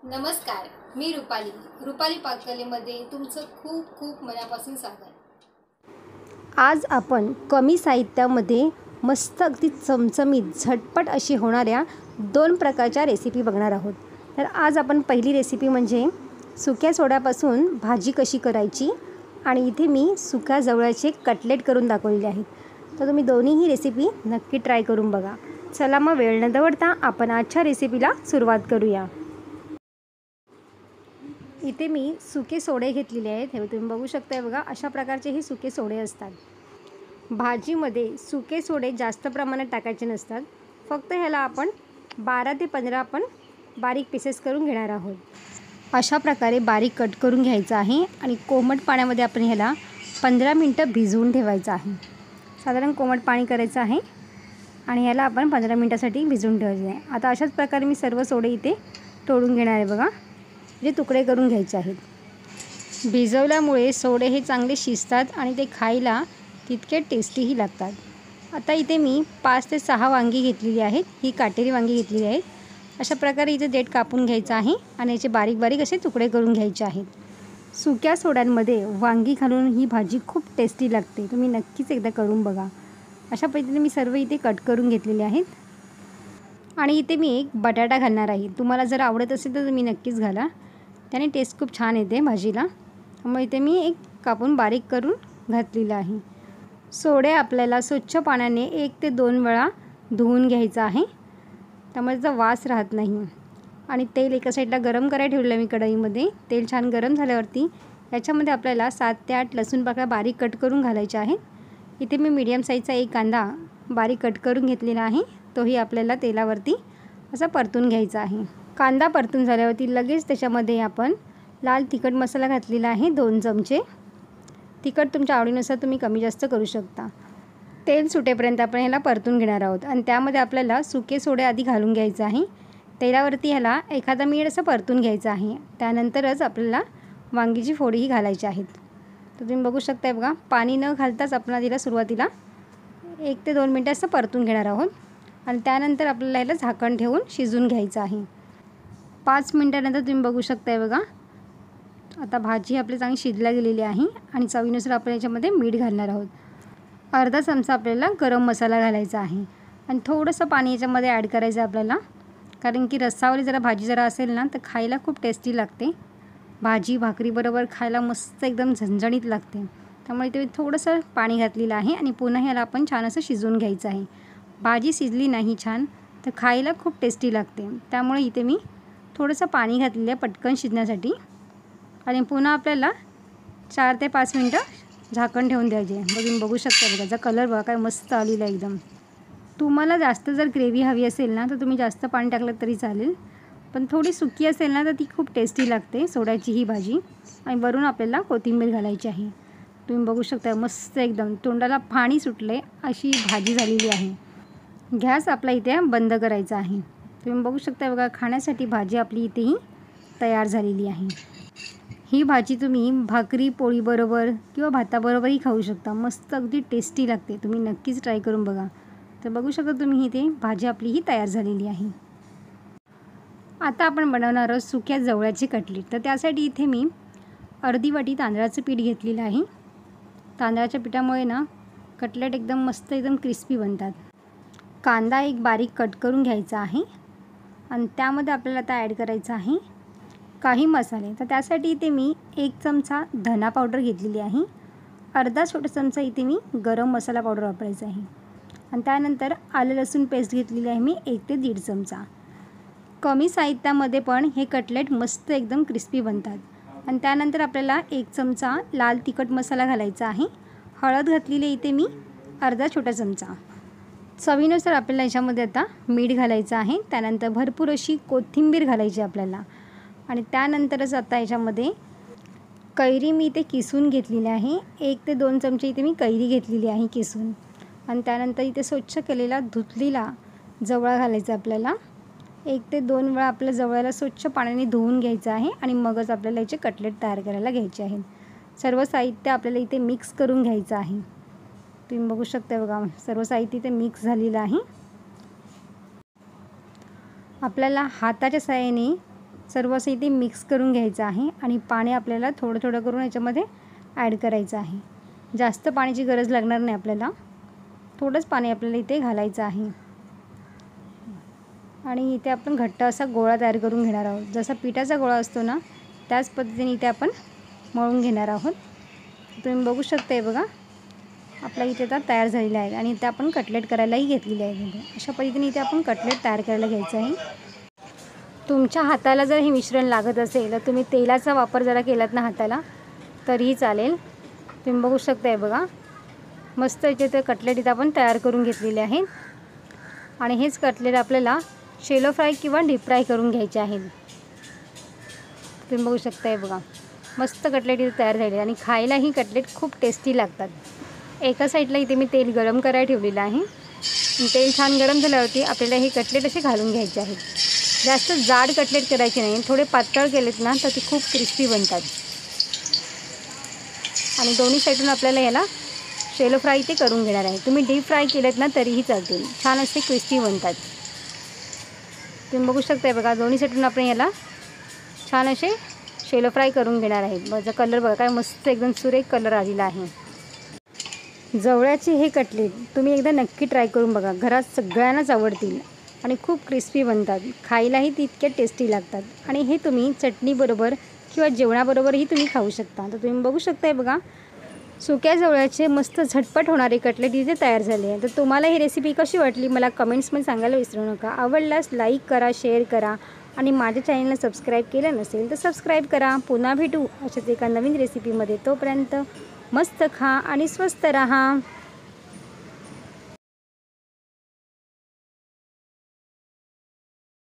नमस्कार, मी रुपाली पाककलेमध्ये तुमचं खूप खूप मनापासून स्वागत। आज आपण कमी साहित्यामध्ये मस्त अगदी चमचमीत झटपट अशी होणाऱ्या 2 प्रकारच्या रेसिपी बघणार आहोत। तर आज आपण पहिली रेसिपी म्हणजे सुक्या सोड्यापासून भाजी कशी करायची आणि इथे मी सुक्या जवळ्याचे कटलेट करून दाखवलेले आहेत। तर तुम्ही दोन्हीही रेसिपी नक्की ट्राय करून बघा। चला मग वेळ न दवडता आपण आजच्या रेसिपीला सुरुवात करूया। इथे मी सुके सोडे घेतलेले आहेत। हे तुम्ही बघू शकता बघा, अशा प्रकारचे हे सुके सोडे असतात। भाजीमध्ये सुके सोडे जास्त प्रमाणात टाकायचे नसतात, फक्त ह्याला आपण 12 ते 15 आपण बारीक पीसेस करून घेणार आहोत। अशा प्रकारे बारीक कट करून घ्यायचं आहे आणि कोमट पाण्यामध्ये आपण ह्याला 15 मिनटं भिजवून ठेवायचं आहे। साधारण कोमट पाणी करायचं आहे आणि ह्याला आपण 15 मिनटासाठी भिजवून ठेवायचं आहे। आता अशाच प्रकारे मी सर्व सोडे इथे तोडून घेणार आहे बघा, जे तुकडे करून घ्यायचे आहेत। भिजवल्यामुळे सोडे हे चांगले शिजतात आणि ते खायला तितके टेस्टीही लागतात। आता इथे मी 5 ते 6 वांगी घेतलेली आहेत। ही काटेरी वांगी घेतलेली आहेत। अशा प्रकारे इथे देठ कापून घ्यायचं आहे आणि याचे बारीक बारीक असे तुकडे करून घ्यायचे आहेत। सुक्या सोड्यांमध्ये वांगी घालून ही भाजी खूप टेस्टी लागते, तुम्ही नक्कीच एकदा करून बघा। अशा पद्धतीने मी सर्व इथे कट करून घेतलेले आहेत आणि इथे मी एक बटाटा घालणार आहे। तुम्हाला जर आवडत असेल तर तुम्ही नक्कीच घाला, त्याने टेस्ट खूप छान येते भाजीला। मग इथे मी एक कापून बारीक करून घातलेला आहे। सोडे आपल्याला स्वच्छ पाण्याने 1 ते 2 वेळा धुवून घ्यायचं आहे, त्यामुळे त्याचा वास राहत नाही। आणि तेल एका साईडला गरम करायला ठेवलं मी कढईमध्ये। तेल छान गरम झाल्यावरती याच्यामध्ये आपल्याला 7 ते 8 लसूण पाकळ्या बारीक कट करून घालायच्या आहेत। इथे मी मीडियम साईजचा एक कांदा बारीक कट करून घेतलेला आहे, तोही आपल्याला तेलावरती असा परतून घ्यायचा आहे। कांदा परतून झाल्यावरती लगेच त्याच्यामध्ये आपण लाल तिखट मसाला घातलेला आहे 2 चमचे। तिखट तुमच्या आवडीनुसार तुम्ही कमी जास्त करू शकता। तेल सुटेपर्यंत आपण ह्याला परतून घेणार आहोत आणि त्यामध्ये आपल्याला सुके सोडे आधी घालून घ्यायचं आहे। तेलावरती ह्याला एखादा मिनिट असं परतून घ्यायचं आहे। त्यानंतरच आपल्याला वांगीची फोडीही घालायची आहेत। तर तुम्ही बघू शकता बघा, पाणी न घालताच आपण आधीला सुरुवातीला 1 ते 2 मिनटं असं परतून घेणार आहोत आणि त्यानंतर आपल्याला ह्याला झाकण ठेवून शिजवून घ्यायचं आहे। 5 मिनटानंतर तुम्ही बघू शकताय बघा, आता भाजी आपली चांगली शिजल्या गेलेली आहे आणि चवीनुसार आपण याच्यामध्ये मीठ घालणार आहोत। अर्धा चमचा आपल्याला गरम मसाला घालायचा आहे आणि थोडंसं पाणी याच्यामध्ये ॲड करायचं आपल्याला, कारण की रस्सावाली जरा भाजी जरा असेल ना तर खायला खूप टेस्टी लागते। भाजी भाकरीबरोबर खायला मस्त एकदम झणझणीत लागते। त्यामुळे इथे थोडंसं पाणी घातलेलं आहे आणि पुन्हा ह्याला आपण छान असं शिजवून घ्यायचं आहे। भाजी शिजली नाही छान तर खायला खूप टेस्टी लागते, त्यामुळे इथे मी थोडंसं पाणी घातलेलं आहे पटकन शिजण्यासाठी आणि पुन्हा आपल्याला 4 ते 5 मिनटं झाकण ठेवून द्यायचे। बघू शकता बघा, त्याचा कलर बघा काय मस्त आलेला आहे एकदम। तुम्हाला जास्त जर ग्रेव्ही हवी असेल ना तर तुम्ही जास्त पाणी टाकलं तरी चालेल, पण थोडी सुकी असेल ना तर ती खूप टेस्टी लागते सोड्याची ही भाजी। आणि वरून आपल्याला कोथिंबीर घालायची आहे। तुम्ही बघू शकता मस्त एकदम तोंडाला पाणी सुटले अशी भाजी झालेली आहे। गॅस आपला इथे बंद करायचा आहे। तुम्ही बघू शकता बघा, खाण्यासाठी भाजी आपली इथेही तयार झालेली आहे। ही भाजी तुम्ही भाकरी पोळीबरोबर किंवा भाताबरोबरही खाऊ शकता, मस्त अगदी टेस्टी लागते। तुम्ही नक्कीच ट्राय करून बघा। तर बघू शकता तुम्ही इथे भाजी आपली ही तयार झालेली आहे। आता आपण बनवणार आहोत सुक्या जवळ्याचे कटलेट। तर त्यासाठी इथे मी अर्धी वाटी तांदळाचं पीठ घेतलेलं आहे। तांदळाच्या पिठामुळे ना कटलेट एकदम मस्त एकदम क्रिस्पी बनतात। कांदा एक बारीक कट करून घ्यायचा आहे आणि त्यामध्ये आपल्याला आता ॲड करायचं आहे काही मसाले। तर त्यासाठी इथे मी 1 चमचा धना पावडर घेतलेली आहे, अर्धा छोटा चमचा इथे मी गरम मसाला पावडर वापरायचा आहे आणि त्यानंतर आलं लसूण पेस्ट घेतलेली आहे मी 1 ते 1.5 चमचा। कमी साहित्यामध्ये पण हे कटलेट मस्त एकदम क्रिस्पी बनतात। आणि त्यानंतर आपल्याला 1 चमचा लाल तिखट मसाला घालायचा आहे। हळद घातलेली इथे मी अर्धा छोटा चमचा। चवीनुसार आपल्याला याच्यामध्ये आता मीठ घालायचं आहे। त्यानंतर भरपूर अशी कोथिंबीर घालायची आपल्याला आणि त्यानंतरच आता याच्यामध्ये कैरी मी इथे किसून घेतलेली आहे। 1 ते 2 चमचे इथे मी कैरी घेतलेली आहे किसून आणि त्यानंतर इथे स्वच्छ केलेला धुतलेला जवळा घालायचा आपल्याला। 1 ते 2 वेळा आपल्या जवळ्याला स्वच्छ पाण्याने धुवून घ्यायचं आहे आणि मगच आपल्याला याचे कटलेट तयार करायला घ्यायचे आहेत। सर्व साहित्य आपल्याला इथे मिक्स करून घ्यायचं आहे। तुम्ही बघू शकता बघा, सर्व साहित्य इथे मिक्स झालेलं आहे। आपल्याला हाताच्या सहाय्याने सर्व असं इथे मिक्स करून घ्यायचं आहे आणि पाणी आपल्याला थोडं थोडं करून याच्यामध्ये ॲड करायचं आहे. जास्त पाण्याची गरज लागणार नाही आपल्याला, थोडंच पाणी आपल्याला इथे घालायचं आहे. आणि इथे आपण घट्ट असा गोळा तयार करून घेणार आहोत. जसा पिठाचा गोळा असतो ना, त्याच पद्धतीने इथे आपण मळून घेणार आहोत. तुम्ही बघू शकता आहे बघा, आपला इथे आता तयार झालेला आहे आणि इथे आपण कटलेट करायलाही घेतलेले आहे. अशा पद्धतीने इथे आपण कटलेट तयार करायला घ्यायचं आहे. तुमच्या हाताला जर हे मिश्रण लागत असेल तर तुम्ही तेलाचा वापर जरा केलात ना हाताला तरीही चालेल. तुम्ही बघू शकताय बघा, मस्त इथे ते कटलेट इथे आपण तयार करून घेतलेले आहेत. आणि हेच कटलेट आपल्याला शेलो फ्राय किंवा डीप फ्राय करून घ्यायचे आहेत. तुम्ही बघू शकताय बघा, मस्त कटलेट इथे तयार झाले आणि खायला ही कटलेट खूप टेस्टी लागतात. एका साईडला इथे मी तेल गरम करायला ठेवलेलं आहे. तेल छान गरम झाल्यावरती आपल्याला हे कटलेट असे घालून घ्यायचे आहेत. जास्त जाड कटलेट करायचे नाही, थोडे पातळ केलेत ना तर ते खूप क्रिस्पी बनतात. आणि दोन्ही साईडून आपल्याला याला शेलो फ्राय ते करून घेणार आहे. तुम्ही डीप फ्राय केलेत ना तरीही चालतील, छान असे क्रिस्पी बनतात. तुम्ही बघू शकताय बघा, दोन्ही साईडून आपण याला छान असे शेलो फ्राय करून घेणार आहेत. माझा कलर बघा काय मस्त एकदम सुरेख कलर आलेला आहे. जवळ्याचे हे कटलेट तुम्ही एकदा नक्की ट्राय करून बघा, घरात सगळ्यांनाच आवडतील आणि खूप क्रिस्पी बनतात. खायलाही तितके टेस्टी लागतात. आणि हे तुम्ही चटणीबरोबर किंवा जेवणाबरोबरही तुम्ही खाऊ शकता. तर तुम्ही बघू शकताय बघा, सुक्या जवळ्याचे मस्त झटपट होणारे कटलेट इथे तयार झाले आहे. तर तुम्हाला ही रेसिपी कशी वाटली मला कमेंट्समध्ये सांगायला विसरू नका. आवडल्यास लाईक करा, शेअर करा आणि माझ्या चॅनलला सबस्क्राईब केलं नसेल तर सबस्क्राईब करा. पुन्हा भेटू अशाच एका नवीन रेसिपीमध्ये. तोपर्यंत मस्त खा आणि स्वस्त राहा.